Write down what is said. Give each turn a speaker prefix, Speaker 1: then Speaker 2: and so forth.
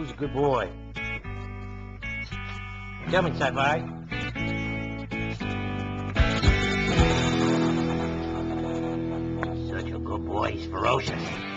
Speaker 1: Who's a good boy? Tell me, Sci-Fi. Such a good boy. He's ferocious.